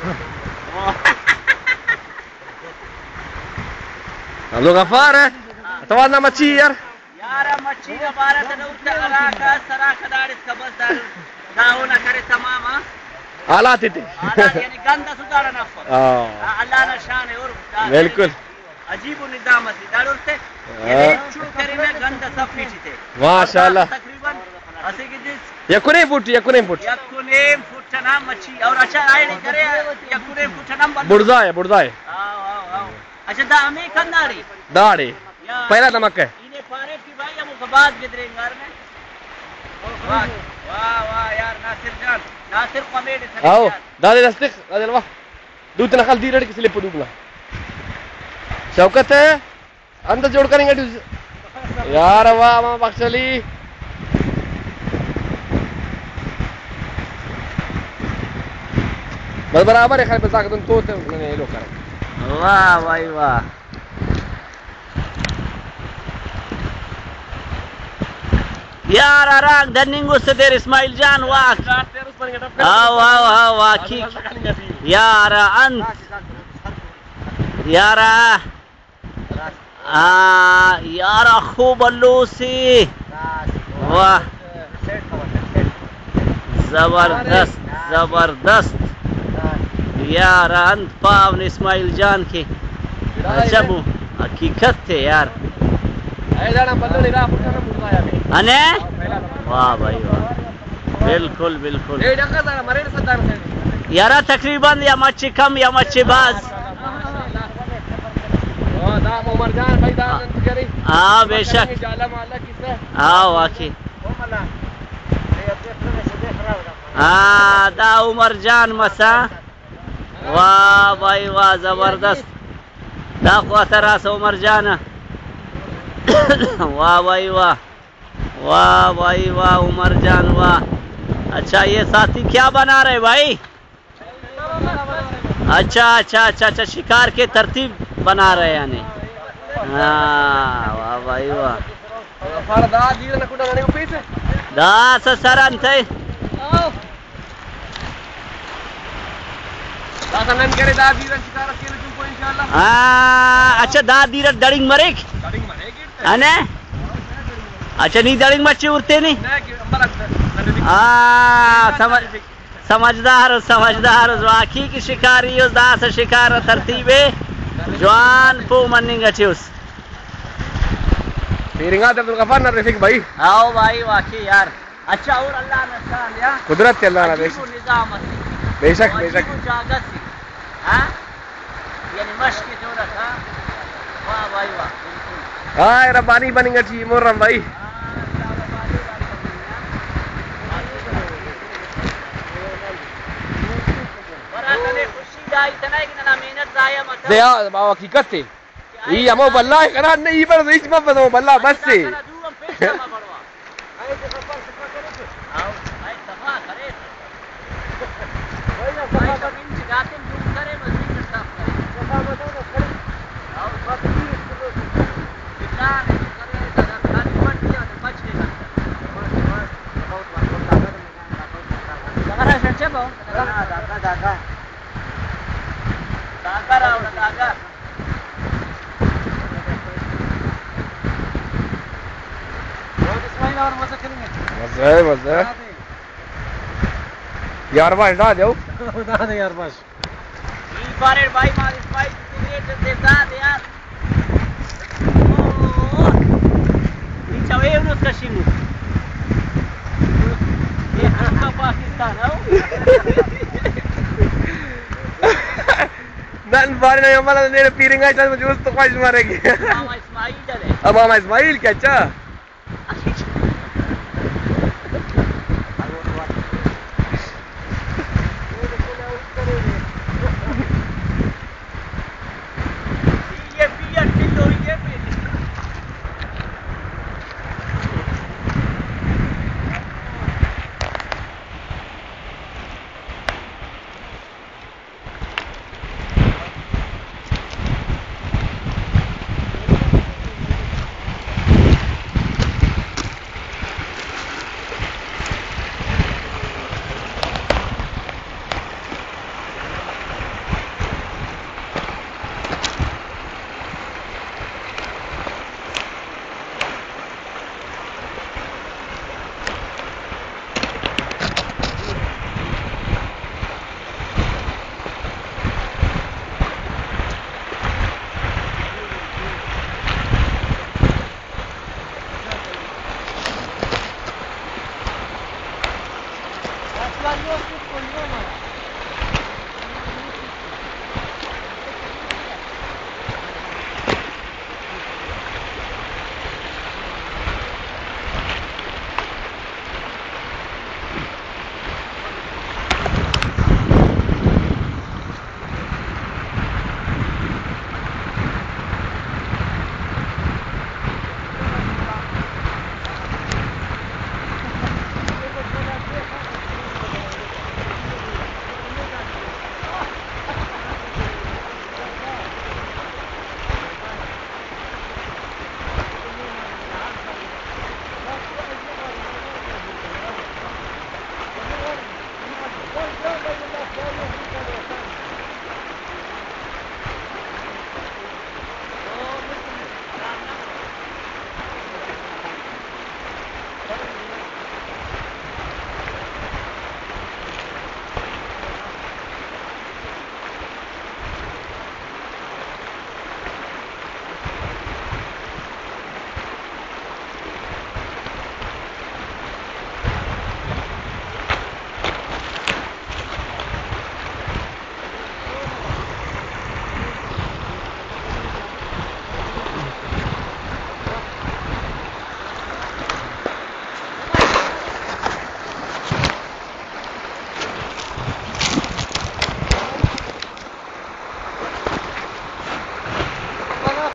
عبد الغفار توازنا ماتشير يارا مچھی ہمارا تنوت علاقہ سراخ دار اس کا بس دار داونا کرے تمام حالات تھے حالات یعنی گندا سدارا نفر اللہ نہ شان ہے اور بالکل عجیب نظام ہے دار سے یہ شو کرے میں گندا سب پیچھے تھے ماشاءاللہ تقریبا اسے کہ جس یکنے فٹ یکنے فٹ نام مچھی اور اچھا آئے نہیں کرے یکنے فٹ نام بڑزا ہے اچھا دا ہمیں کنداری داڑی پہلا دمک ہے انہیں پارے کی بھائی ہم بعد گدریں گھر میں واہ واہ یار ناصر جان ناصر قمیڈ اهو دادي لاستيق دادي الوا دوت نخل دي رڑک سلپ دوبلا شوکت انت جوڑ کریں گے یار واہ ما بخشلی بس برابر ہے خیر بس اگدن تو نے لو کریں واہ بھائی واہ یار راگ دننگو سے دیر اسماعیل جان واق آو آو آو واقعی یار انت یار یار خوب اللوسی واہ زبردست زبردست یار انت پاون اسماعیل جان کی عجب حقیقت تھے یار انے واہ بھائی واہ بالکل بالکل یارا تقریباً یا مچھی کم یا مچھی باز ہاں بے شک ہاں واقعی ہاں دا عمر جان مسا واہ بھائی واہ زبردست دا قوات راس عمر جان واہ بھائی واہ واہ بھائی واہ عمر جان واہ اچھا یہ ساتھی کیا بنا رہے بھائی اچھا اچھا اچھا اچھا شکار کے ترتیب بنا رہے یعنی ہاں واہ بھائی واہ دا سسر انتے اچھا دا دیرت ڈڑنگ مریک انے اچھا نہیں دڑنگ مچھی اڑتے نہیں سمجھدار سمجھدار واقعی کی شکاری اس دا سے شکار ترتیب جوان پو مننگ اچھوس پیرنگات عبد الغفار نہ رفیق بھائی آؤ بھائی واقعی یار اچھا اور اللہ نشان یا قدرت اللہ نہ عجیب نظام بے شک بے شک جاگت سی ہاں یعنی مشق کی ضرورت ہاں واہ بھائی واہ ہاں ربانی بنیں گے چی محرم بھائی باو حقیقت سے یہ ہمو باللہ کرا نہیں پر اس میں بس باللہ بس سے مزہ مزہ یار باش ڈا دیو دے یار باش بارے بھائی مال اسماعیل سگریٹ دیتا دے یار نیچا وے انس کشیمو یہ کا پاکستان نن بارے نے ہمارا نے پیرنگا چل مجوز تو خواہش مارے گی ماما اسماعیل ہے ماما اسماعیل کیا اچھا